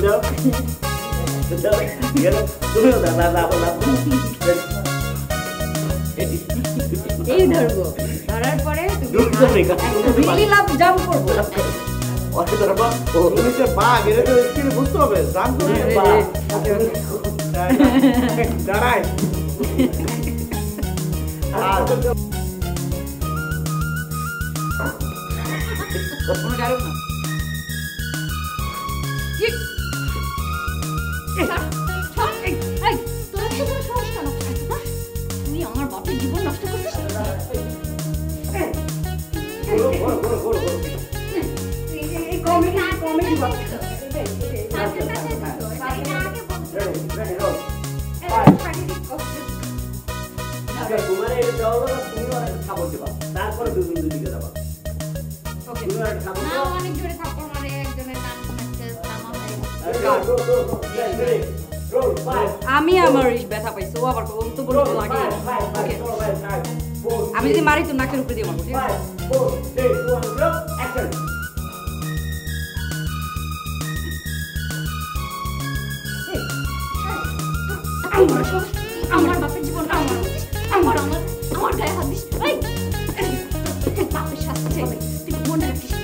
যাও তুমিও দাদা এই ধরবো ধরার পরে তুমি লাভ জাম্প করবো ওকে ধরবা তুমি যে বাঘ এর তো স্কিল বুঝতে হবে জাম্প করে বাঘ দাঁড়াই আর কোনো ডায়লগ না তুই আমার বাপের জীবন নষ্ট করছিস তারপরে দুদিকে যাবা অনেক জোরে থাপ্পড় মারে একজনের কান আমি আমার ব্যথা পাইছি ও আবার তো বলতে লাগে আমি যদি মারি তো নাকের উপরে দিয়ে মারবো ঠিক আছে আমার বাপের জীবনটা আমার গায়ে হাত দিস বাপের শাস্তি তুই মনে রাখিস